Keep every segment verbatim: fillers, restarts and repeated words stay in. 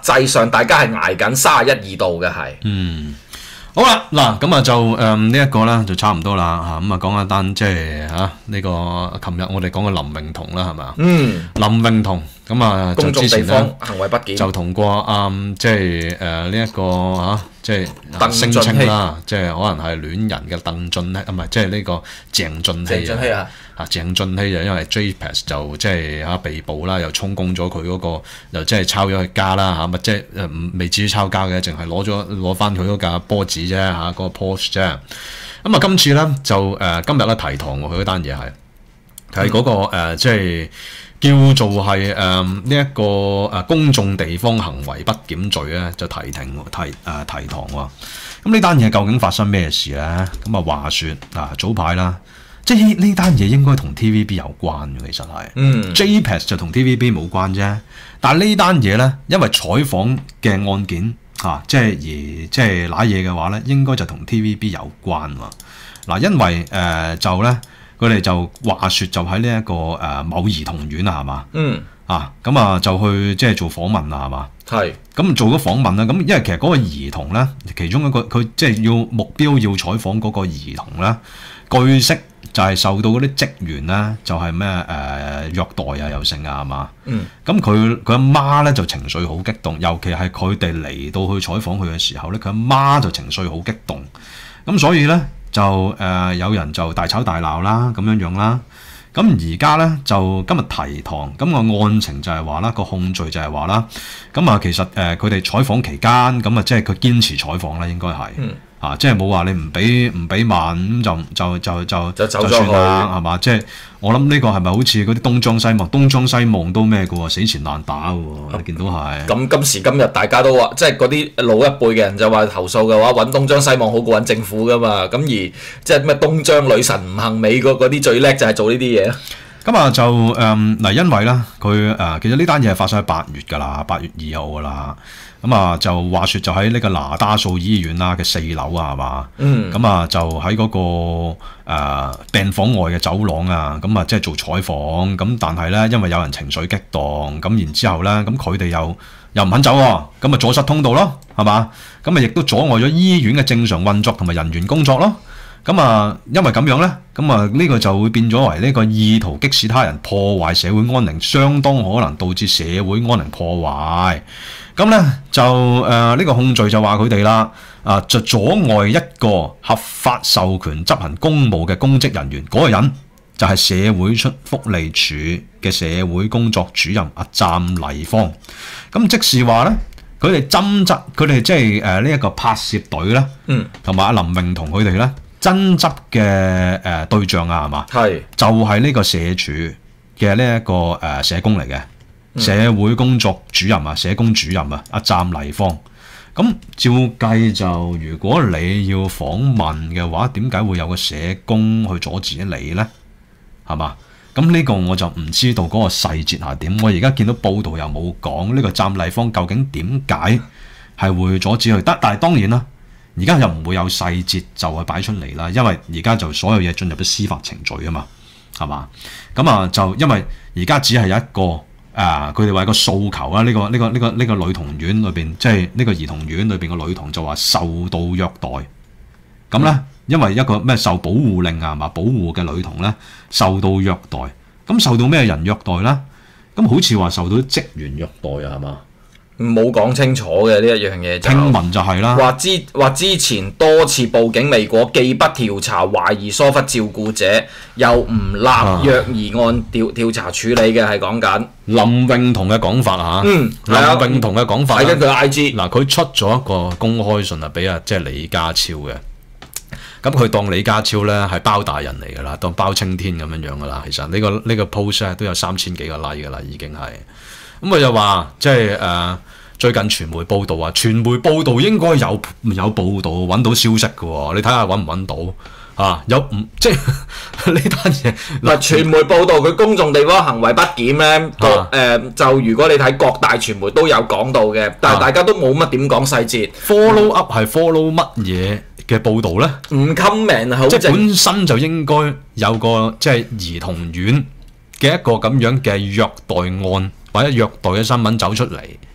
際上大家係捱緊三十一二度嘅係。 嗯。好啦，嗱咁啊就誒呢一個啦，就差唔多啦嚇，咁啊講一單即係嚇呢個琴日我哋講嘅林穎彤啦，係咪啊？嗯。林穎彤咁啊，就之前咧行為不檢， 就同過啱即係誒呢一個嚇，即係聲稱啦，即係可能係戀人嘅鄧俊熙，啊唔係即係呢個鄭俊熙。鄭俊熙啊！啊鄭俊熙就因為 J P E X 就即係嚇被捕啦，又充公咗佢嗰個，又即係抄咗佢家啦嚇，咪即係誒未至於抄家嘅，淨係攞咗攞翻佢嗰架波子啫嚇，嗰個 Porsche 啫。咁啊今次咧就誒今日咧提堂喎，佢嗰單嘢係係嗰個誒即係。叫做係誒呢一個誒公眾地方行為不檢罪咧，就提庭提誒、呃、提堂喎。咁呢單嘢究竟發生咩事咧？咁啊話説啊早排啦，即係呢單嘢應該同 T V B 有關嘅，其實係。嗯。J P E X 就同 T V B 冇關啫，但係呢單嘢咧，因為採訪嘅案件啊，即係而即係揦嘢嘅話咧，應該就同 T V B 有關喎。嗱、啊，因為誒、呃、就咧。佢哋就話説就喺呢一個誒某兒童院啊，係嘛？嗯。啊，咁啊就去即係做訪問啦，係嘛？係。咁做咗訪問啦，咁因為其實嗰個兒童咧，其中一個佢即係要目標要採訪嗰個兒童咧，據悉就係受到嗰啲職員咧，就係咩誒虐待啊，又剩啊，係嘛？嗯。咁佢佢阿媽咧就情緒好激動，尤其係佢哋嚟到去採訪佢嘅時候咧，佢阿媽就情緒好激動，咁所以咧。就誒、呃、有人就大吵大鬧啦，咁樣樣啦。咁而家咧就今日提堂，咁、個案情就係話啦，個控罪就係話啦。咁啊，其實誒佢哋採訪期間，咁啊即係佢堅持採訪啦，應該係。嗯。啊，即係冇話你唔俾唔俾慢咁就就就就就走咗算啦，係嘛？即係我諗呢個係咪好似嗰啲東張西望？東張西望都咩嘅喎？死纏爛打嘅喎，你見到係。 咁今時今日大家都話，即係嗰啲老一輩嘅人就話投訴嘅話，揾東張西望好過揾政府噶嘛。咁而即係咩東張女神吳幸美嗰嗰啲最叻就係做呢啲嘢。 咁啊就誒嗱、呃，因為咧佢誒其實呢單嘢係發生喺八月㗎啦，八月二號㗎啦。咁啊就話説就喺呢個那打素醫院啦嘅四樓啊，係嘛？嗯。咁啊就喺嗰、那個誒、呃、病房外嘅走廊啊，咁啊即係做採訪。咁但係咧，因為有人情緒激動，咁然之後咧，咁佢哋又又唔肯走喎，咁啊阻塞通道咯，係嘛？咁啊亦都阻礙咗醫院嘅正常運作同埋人員工作咯。咁啊，因為咁樣咧，咁啊呢個就會變咗為呢個意圖激使他人破壞社會安寧，相當可能導致社會安寧破壞。咁咧就誒呢、呃這個控罪就話佢哋啦，啊就阻礙一個合法授權執行公務嘅公職人員，嗰、那個人就係社會出福利署嘅社會工作主任阿湛麗芳。咁即是話咧，佢哋爭執，佢哋即係誒呢一個拍攝隊咧，嗯，同埋阿林穎彤佢哋咧爭執嘅誒對象啊，係嘛？係就係呢個社署嘅呢一個誒社工嚟嘅。社會工作主任啊，社工主任啊，阿湛麗芳。咁照計就，如果你要訪問嘅話，點解會有個社工去阻止你咧？係嘛？咁呢個我就唔知道嗰個細節係點。我而家見到報道又冇講呢個湛麗芳究竟點解係會阻止佢得，但係當然啦，而家又唔會有細節就係擺出嚟啦，因為而家就所有嘢進入咗司法程序啊嘛，係嘛？咁啊就因為而家只係有一個。啊！佢哋話個訴求啦，呢、這個呢、這個呢、這個呢、這個女童院裏邊，即係呢個兒童院裏邊個女童就話受到虐待。咁咧，因為一個咩受保護令啊，嘛保護嘅女童咧受到虐待。咁受到咩人虐待咧？咁好似話受到職員虐待啊，係嘛？ 冇講清楚嘅呢一樣嘢，就聽聞就係啦。 話之話之前多次報警未果，既不調查懷疑疏忽照顧者，又唔立虐兒案調調查處理嘅，係講緊林穎彤嘅講法啊。嗯，林穎彤嘅講法。 睇緊佢 I G 嗱，佢出咗一個公開信啊，俾啊即係李家超嘅。咁佢當李家超咧係包大人嚟㗎啦，當包青天咁樣樣㗎啦。其實呢、呢個呢、呢個 post 咧都有三千幾個 like 㗎啦，已經係。咁佢就話即係誒、呃、最近傳媒報道啊，傳媒報道應該有有報道揾到消息嘅喎，你睇下揾唔揾到啊？有唔即係呢單嘢嗱？傳媒報道佢公眾地方行為不檢咧，個誒、呃、就如果你睇各大傳媒都有講到嘅，但係大家都冇乜點講細節。 follow up 係 follow 乜嘢嘅報導咧？ 唔 comment 好， 即係本身就應該有個即係兒童院嘅一個咁樣嘅虐待案或者虐待嘅新聞走出嚟，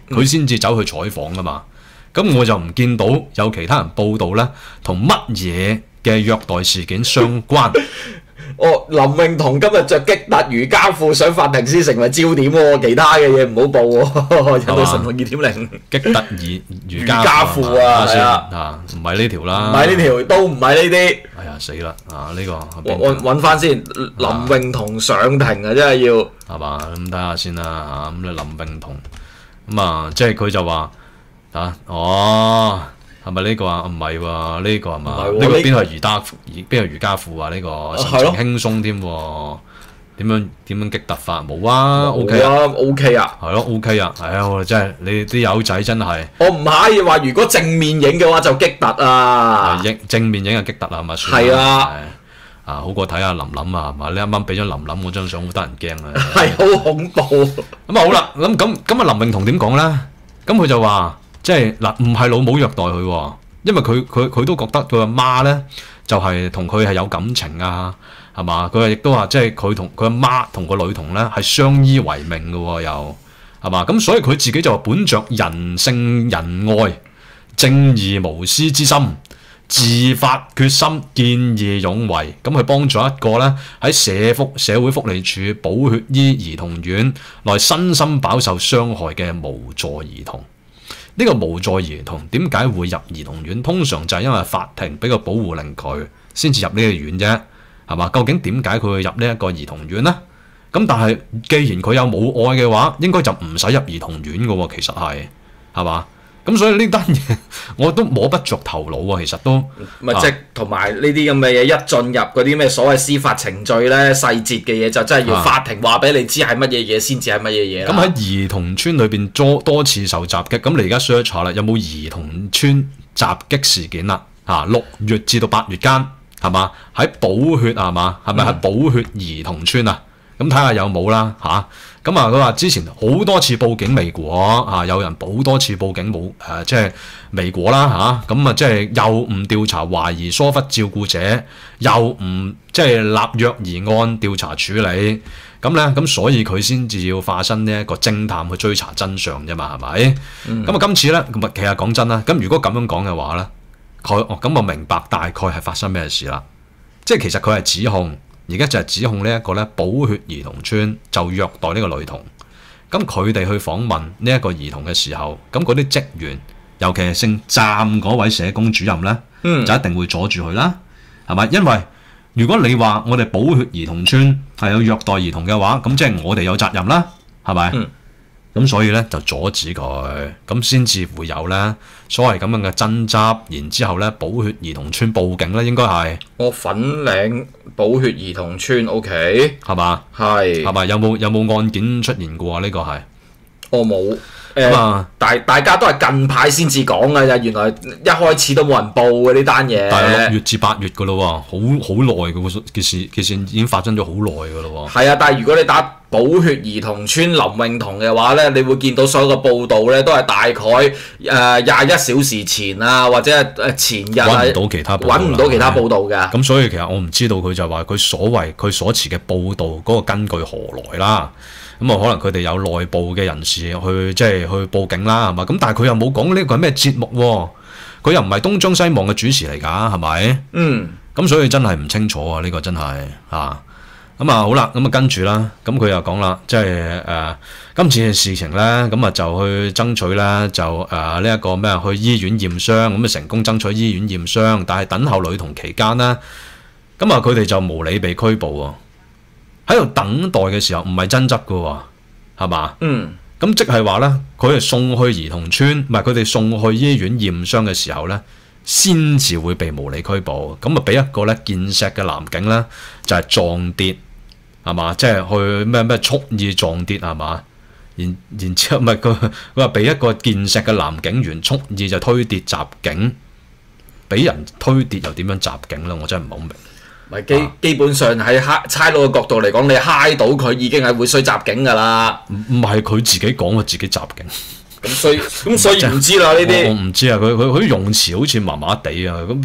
佢先至走去採訪噶嘛。咁我就唔見到有其他人報道咧，同乜嘢嘅虐待事件相關。 哦，林穎彤今日着激突瑜伽褲上法庭先成為焦點喎，其他嘅嘢唔好報喎。引到神龍二點零， 激突瑜瑜伽褲啊，係啊， 啊唔係呢條啦， 唔係呢條，都唔係呢啲。 哎呀死啦！啊呢個揾揾翻先，林穎彤上庭啊，真係要係嘛？咁睇下先啦嚇。咁你林穎彤咁啊，即係佢就話啊，哦。係咪呢個啊？唔係喎，呢個係嘛？呢個邊係瑜伽褲？邊係瑜伽褲啊？呢個神情輕鬆添喎，點樣點樣激突法？冇啊 ，OK 啊 ，OK 啊， 係咯 OK 啊，係啊，我真係你啲友仔真係。 我唔可以話，如果正面影嘅話就激突啊， 影正面影係激突啊，係咪？ 係啊， 啊好過睇下林林啊，係嘛？你啱啱俾咗林林嗰張相，好得人驚啊， 係好恐怖。 咁啊好啦，咁咁咁啊林穎彤點講咧？咁佢就話。即係嗱，唔係老母虐待佢喎，因為佢佢佢都覺得佢阿媽咧就係同佢係有感情啊，係嘛？佢亦都話即係佢同佢阿媽同個女童咧係相依為命嘅喎，又係嘛？咁所以佢自己就話本着人性仁愛、正義無私之心、自發決心、見義勇為，咁去幫助一個咧喺社福社會福利署寶血醫兒童院內身心飽受傷害嘅無助兒童。呢個無助兒童點解會入兒童院？通常就係因為法庭俾個保護令佢先至入呢個院啫，係嘛？究竟點解佢會入呢一個兒童院呢？咁但係既然佢有母愛嘅話，應該就唔使入兒童院嘅喎，其實係係嘛？咁所以呢單嘢我都摸不着頭腦啊，其實都咪即係同埋呢啲咁嘅嘢，一進入嗰啲咩所謂司法程序咧，細節嘅嘢就真係要法庭話俾你知係乜嘢嘢先至係乜嘢嘢。 咁喺兒童村裏邊多多次受襲擊，咁你而家 search 下啦，有冇兒童村襲擊事件啦？嚇，六月至到八月間係嘛？喺寶血係嘛？係咪喺寶血兒童村啊？咁睇下有冇啦嚇。咁啊，佢話之前好多次報警未果啊，有人好多次報警冇誒、呃，即係未果啦嚇。咁啊，即係又唔調查懷疑疏忽照顧者，又唔即係立虐兒案調查處理。咁咧，咁所以佢先至要化身呢一個偵探去追查真相啫嘛，係咪？咁啊、嗯，今次咧，咁啊，其實講真啦，咁如果咁樣講嘅話咧，佢哦咁我明白大概係發生咩事啦。即係其實佢係指控。而家就係指控呢一個咧寶血兒童村就虐待呢個女童，咁佢哋去訪問呢一個兒童嘅時候，咁嗰啲職員，尤其係姓湛嗰位社工主任咧，嗯、就一定會阻住佢啦，係咪？因為如果你話我哋寶血兒童村係有虐待兒童嘅話，咁即係我哋有責任啦，係咪？嗯咁所以咧就阻止佢，咁先至會有咧所謂咁樣嘅爭執，然之後咧寶血兒童村報警咧，應該係我粉嶺寶血兒童村 ，OK 係嘛？ 係係嘛？有冇有冇案件出現過啊？呢個係我冇。誒，呃、大大家都係近排先至講嘅咋，原來一開始都冇人報嘅呢單嘢。 但係六月至八月嘅咯喎，好好耐嘅喎，件事件事已經發生咗好耐嘅咯喎。 係啊，但係如果你打寶血兒童村林穎彤嘅話咧，你會見到所有嘅報道咧，都係大概誒廿一小時前啊，或者誒前日揾唔到其他揾唔到其他報道嘅。 咁所以其實我唔知道佢就話佢所謂佢所持嘅報道嗰個根據何來啦。咁啊，可能佢哋有內部嘅人士去即係去報警啦，係嘛？咁但係佢又冇講呢個係咩節目喎？佢又唔係東張西望嘅主持嚟㗎，係咪？嗯。咁所以真係唔清楚啊！呢、呢個真係啊。咁啊好啦，咁啊跟住啦，咁佢又講啦，即係誒、呃、今次嘅事情咧，咁啊就去爭取咧，就誒呢一個咩去醫院驗傷，咁啊成功爭取醫院驗傷，但係等候女童期間咧，咁啊佢哋就無理被拘捕喎。喺度等待嘅時候唔係爭執嘅喎，係嘛？嗯。咁即係話咧，佢係送去兒童村，唔係佢哋送去醫院驗傷嘅時候咧，先至會被無理拘捕。咁啊，俾一個咧健碩嘅男警咧，就係、是、撞跌，係嘛？即係去咩咩蓄意撞跌係嘛？然然之後咪佢佢話俾一個健碩嘅男警員蓄意就推跌襲警，俾人推跌又點樣襲警咧？我真係唔係好明。 基基本上喺差佬嘅角度嚟講，你揩到佢已經係會衰襲警㗎啦。 唔唔係佢自己講佢自己襲警。 咁所以咁所以唔知啦呢啲。 我唔知啊，佢佢佢啲用詞好似麻麻地啊。咁即係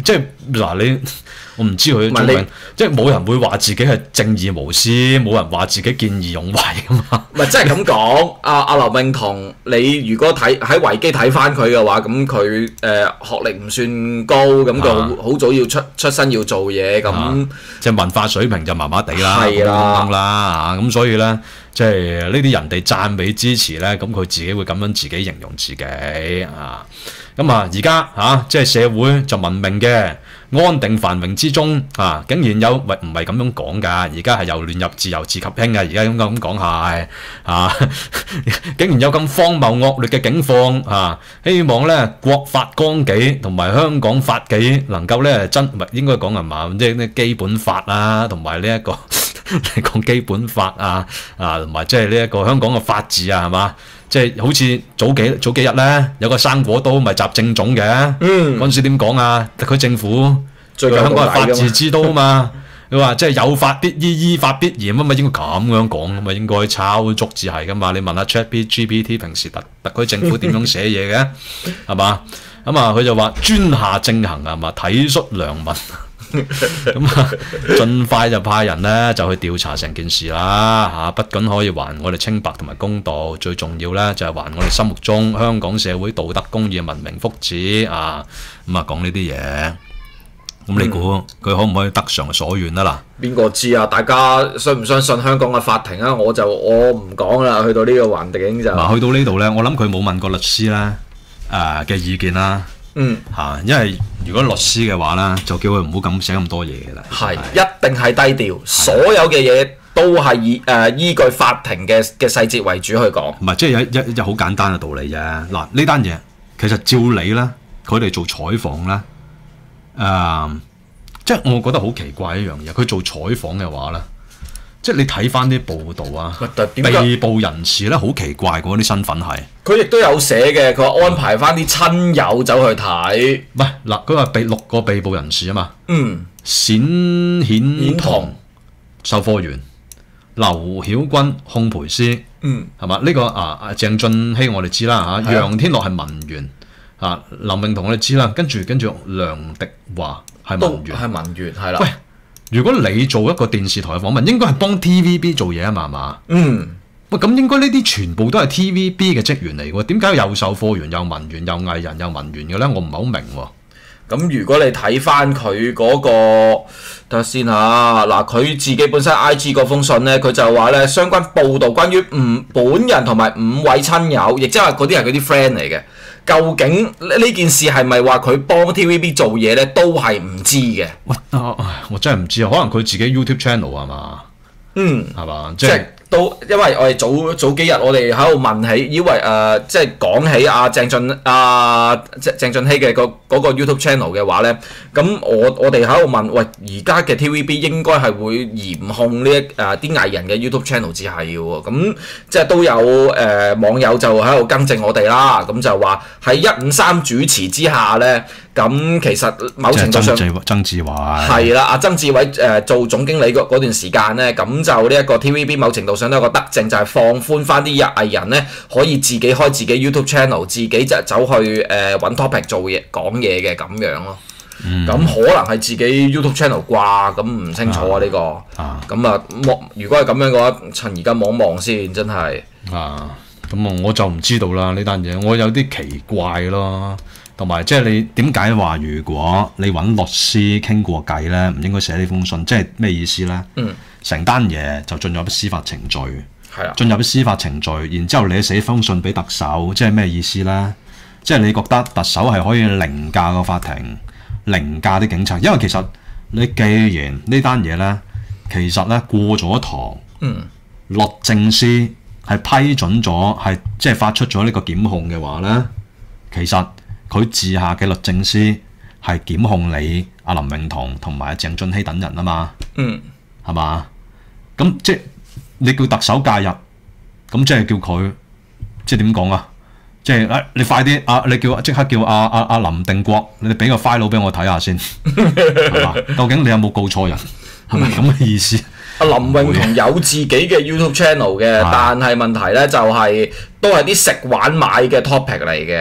嗱你我唔知佢唔係你做緊，即係冇人會話自己係正義無私，冇人話自己見義勇為噶嘛。 唔係即係咁講，阿阿劉永彤，你如果睇喺維基睇翻佢嘅話，咁佢誒學歷唔算高，咁佢好好早要出出身要做嘢，咁即係文化水平就麻麻地啦， 係啦咁啦嚇，咁所以咧，即係呢啲人哋讚美支持咧，咁佢自己會咁樣自己形容自己啊。咁啊，而家嚇即係社會就文明嘅安定繁榮之中啊，竟然有喂唔係咁樣講㗎，而家係由亂入治，由治及興嘅，而家咁咁講係啊，竟然有咁荒謬惡劣嘅境況啊！希望咧國法綱紀同埋香港法紀能夠咧真唔係應該講係嘛，即係呢基本法啊，同埋呢一個你講基本法啊啊，同埋即係呢一個香港嘅法治啊，係嘛？即係好似早幾早幾日咧，有個生果刀咪習政總嘅，嗰陣時點講啊？特區政府最香港係法治之都嘛，佢話即係有法必依，依法必嚴啊嘛，應該咁樣講啊嘛，應該抄足字係噶嘛。你問下 Chat G P T 平時特特區政府點樣寫嘢嘅係嘛？咁啊佢就話專下正行係嘛，體恤良民。咁啊，盡快就派人咧就去調查成件事啦嚇，不僅可以還我哋清白同埋公道，最重要咧就係還我哋心目中香港社會道德公義、文明福祉啊！咁啊講呢啲嘢，咁你估佢可唔可以得償所願啊？嗱， 邊個知啊？大家信唔相信香港嘅法庭啊？我就我唔講啦，去到呢個環境就嗱，去到呢度咧，我諗佢冇問過律師啦誒嘅意見啦。 嗯嚇，因為如果律師嘅話咧，就叫佢唔好咁寫咁多嘢嘅啦。 係一定係低調，所有嘅嘢都係以誒、呃、依據法庭嘅嘅細節為主去講。 唔係，即係有一一好簡單嘅道理啫。嗱，呢單嘢其實照理咧，佢哋做採訪咧，誒、呃，即係我覺得好奇怪一樣嘢。佢做採訪嘅話咧，即係你睇翻啲報道啊，被捕人士咧好奇怪嗰啲身份係。 佢亦都有寫嘅，佢話安排翻啲親友走去睇。 唔係嗱，佢話被六個被捕人士啊嘛。 嗯。 冼顯彤售貨員，劉曉君烘焙師。嗯。係嘛？呢、這個啊啊鄭俊熙我哋知啦嚇，楊天樂係文員啊，林永彤我哋知啦，跟住跟住梁迪華係文員。 係文員係啦。 喂，如果你做一個電視台嘅訪問，應該係幫 T V B 做嘢啊嘛，係嘛？嗯。喂，咁應該呢啲全部都係 T V B 嘅職員嚟喎，點解又售貨員又文員又藝人又文員嘅咧？我唔係好明喎。咁如果你睇翻佢嗰個，等下先嚇，嗱佢自己本身 I G 嗰封信咧，佢就話咧相關報導關於五本人同埋五位親友，亦即係話嗰啲係佢啲 friend 嚟嘅。究竟呢件事係咪話佢幫 T V B 做嘢咧？都係唔知嘅。 我我真係唔知啊，可能佢自己 YouTube channel 係嘛？嗯，係嘛？即係。 都因為我哋早早幾日我哋喺度問起，以為誒、呃、即係講起阿、啊、鄭俊阿鄭鄭俊熙嘅嗰嗰個 YouTube channel 嘅話咧，咁我我哋喺度問，喂而家嘅 T V B 應該係會嚴控呢一誒啲藝人嘅 YouTube channel 至係嘅喎，咁即係都有誒、呃、網友就喺度更正我哋啦，咁就話喺一五三主持之下咧。咁其實某程度上， 曾志偉係啦，阿曾志偉誒、呃、做總經理嗰段時間咧，咁就呢一個 T V B 某程度上都有個德政，就係、是、放寬翻啲藝人咧可以自己開自己 YouTube channel，自己就走去誒揾、呃、topic 做嘢講嘢嘅咁樣咯。咁、嗯、可能係自己 YouTube channel 啩，咁唔清楚啊呢、這個。咁啊，望如果係咁樣嘅話，趁而家望望先，真係。 啊，咁啊，我就唔知道啦呢單嘢，我有啲奇怪咯。同埋即係你點解話如果你揾律師傾過計咧，唔應該寫呢封信？即係咩意思咧？嗯，成單嘢就進入司法程序，係啊，進入司法程序，然之後你寫封信俾特首，即係咩意思咧？即係你覺得特首係可以凌駕個法庭，凌駕啲警察？因為其實你既然呢單嘢咧，其實咧過咗堂，嗯，律政司係批准咗，係即係發出咗呢個檢控嘅話咧，其實。佢治下嘅律政司係檢控你阿林永彤同埋鄭俊熙等人啊嘛，嗯，係嘛？咁即係你叫特首介入，咁即係叫佢即係點講啊？即係誒，你快啲啊！你叫即刻叫阿阿阿林定國，你俾個 file 俾我睇下先，係嘛？究竟你有冇告錯人？係咪咁嘅意思？ 阿林永彤有自己嘅 YouTube channel 嘅，但係問題咧就係、是、都係啲食玩買嘅 topic 嚟嘅。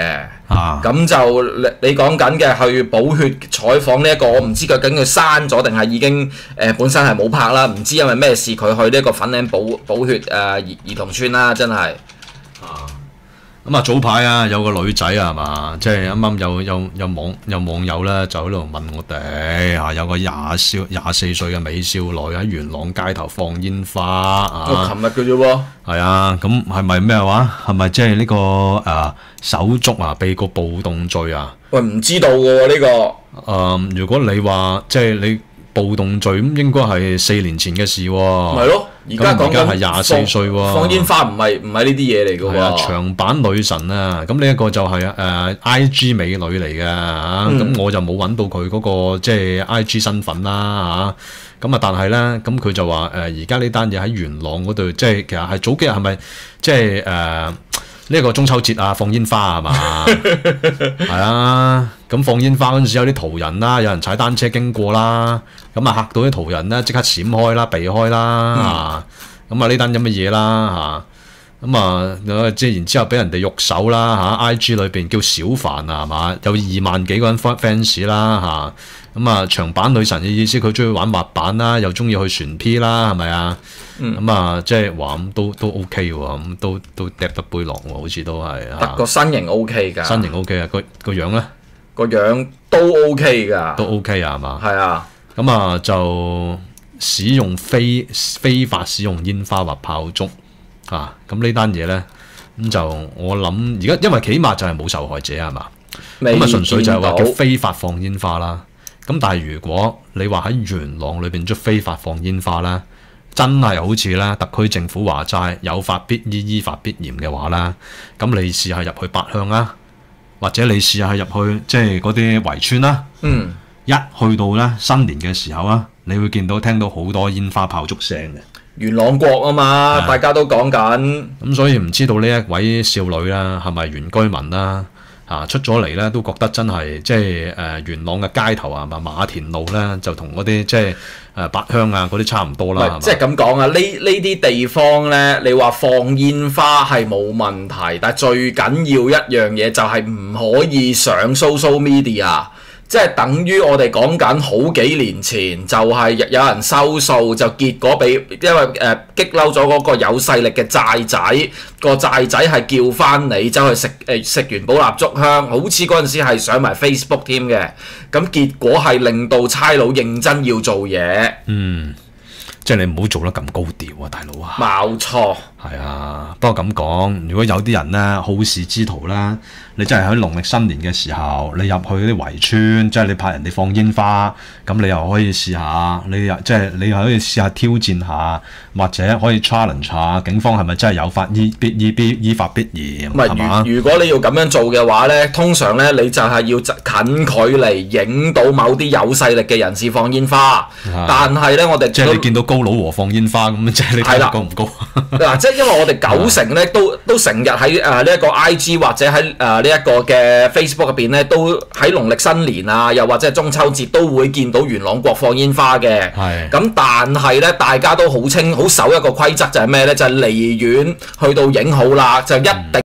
啊， 咁就你你講緊嘅去補血採訪呢一個，我唔知究竟佢刪咗定係已經誒、呃、本身係冇拍啦，唔知因為咩事佢去呢一個粉嶺補補血誒兒、呃、兒童村啦，真係。 啊，咁啊早排啊有個女仔啊係嘛，即係啱啱有有有網有網友咧就喺度問我哋啊，有個廿少廿四歲嘅美少女喺元朗街頭放煙花啊， 琴日嘅啫喎。 係啊，咁係咪咩話？係咪即係呢個誒手足啊被告暴動罪啊？ 喂，唔知道嘅喎呢個。 誒、呃，如果你話即係你暴動罪咁，應該係四年前嘅事喎、啊。 咪咯，而家講緊係廿四歲喎， 放煙花唔係唔係呢啲嘢嚟嘅喎。 啊，長版女神啊，咁呢一個就係、是、誒、呃、I G 美女嚟嘅嚇，咁、嗯、我就冇揾到佢嗰、那個即係 I G 身份啦嚇。咁啊，但係咧，咁佢就話誒而家呢單嘢喺元朗嗰度，即係其實係早幾日係咪即係誒？呢一個中秋節啊，放煙花係嘛？係啊，咁放煙花嗰陣時有啲途人啦，有人踩單車經過啦，咁啊嚇到啲途人咧，即刻閃開啦，避開啦啊！咁啊呢單咁嘅嘢啦嚇，咁啊即係然之後俾人哋喐手啦嚇 ，I G 裏邊叫小凡啊係嘛，有二萬幾個人 fans 啦嚇，咁啊長版女神嘅意思佢中意玩滑板啦，又中意去船 P 啦係咪啊？咁、嗯、啊，即係話咁都都 OK 喎，咁都都嗒得杯落喎，好似都係啊。個身形 OK 㗎。身形 OK 啊，個個樣咧？ 個樣都 OK 㗎。 都 OK 啊，係嘛？ 係啊。 咁啊，就使用非非法使用煙花或炮竹啊，咁呢單嘢咧，咁就我諗而家因為起碼就係冇受害者係嘛？咁啊純粹就係話叫非法放煙花啦。咁但係如果你話喺元朗裏邊捉非法放煙花啦。真係好似咧，特區政府話齋有法必依，依法必嚴嘅話啦，咁你試下入去八鄉啦，或者你試下入去即係嗰啲圍村啦， 嗯， 一去到咧新年嘅時候啊，你會見到聽到好多煙花炮竹聲嘅。 元朗國啊嘛，大家都講緊。 咁所以唔知道呢一位少女啦，係咪原居民啦？啊出咗嚟咧，都覺得真係即係誒、呃、元朗嘅街頭啊，嘛馬田路咧，就同嗰啲即係誒八鄉啊嗰啲差唔多啦。 即係咁講啊，呢呢啲地方咧，你話放煙花係冇問題，但係最緊要一樣嘢就係唔可以上 social media。即係等於我哋講緊好幾年前，就係、是、有人收數，就結果俾因為誒、呃、激嬲咗嗰個有勢力嘅債仔，個債仔係叫翻你走去食誒食完寶蠟燭香，好似嗰陣時係上埋 Facebook 添嘅，咁結果係令到差佬認真要做嘢。 嗯，即係你唔好做得咁高調啊，大佬啊！ 冇錯。 係啊，不過咁講，如果有啲人咧好事之徒啦，你真係喺農曆新年嘅時候，你入去啲圍村，即係你派人哋放煙花，咁你又可以試下，你又即係你又可以試下挑戰下，或者可以 challenge 下警方係咪真係有法依必依必依法必嚴，係嘛？ 如果你要咁樣做嘅話咧，通常咧你就係要近距離影到某啲有勢力嘅人士放煙花，啊、但係咧我哋即係你見到高佬和放煙花咁，即係你睇得高唔高？ 嗱，即係因為我哋九成咧都都成日喺誒呢一個 I G 或者喺誒呢一個嘅 Facebook 入邊咧，都喺農曆新年啊，又或者係中秋節都會見到元朗國放煙花嘅。 係。 咁但係咧，大家都好清好守一個規則，就係咩咧？就係離遠去到影好啦，就一定。